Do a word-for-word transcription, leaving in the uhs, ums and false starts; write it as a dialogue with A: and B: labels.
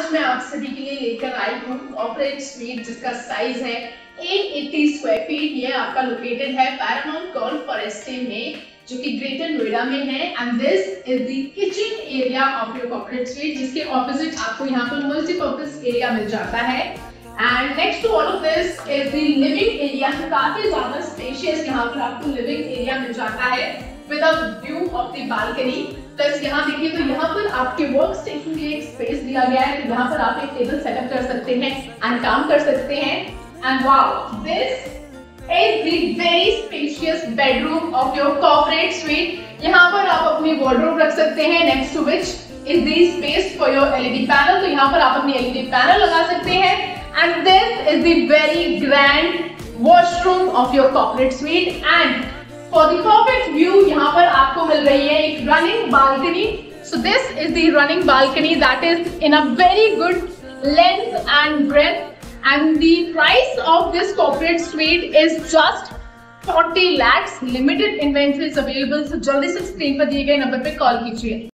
A: आज मैं आप सभी के लिए लेकर आई हूँ कॉर्पोरेट स्वीट जिसका साइज है आठ सौ अस्सी स्क्वायर फीट। ये आपका लोकेटेड है पैरामाउंट गोल्फ फॉरेस्ट में जो कि ग्रेटर नोएडा में है। And this is the kitchen area of your corporate suite, जिसके ऑपोजिट आपको यहाँ पर मल्टीपर्पज एरिया मिल जाता है। And next to all of this is the living area, काफी ज्यादा स्पेशियस यहाँ पर आपको लिविंग एरिया मिल जाता है with a view of the balcony. Plus यहाँ देखिए तो यहाँ पर आपके वर्क स्टेशन के लिए एक स्पेस दिया गया है, तो यहाँ पर आप एक टेबल सेटअप कर सकते हैं एंड काम कर सकते हैं। And wow, this is the very spacious bedroom of your corporate suite. यहाँ पर आप अपनी वार्डरोब रख सकते हैं, next to which is the space for your LED panel, तो यहाँ पर आप अपनी एलईडी पैनल लगा सकते हैं। And this is the very grand washroom of your corporate suite. And for the perfect view यहाँ पर आपको मिल रही है एक running balcony. So this is the running balcony that is in a very good length and breadth, and the price of this corporate suite is just forty lakhs. Limited inventory is available, so जल्दी से screen पर दिए गए number पे call कीजिए।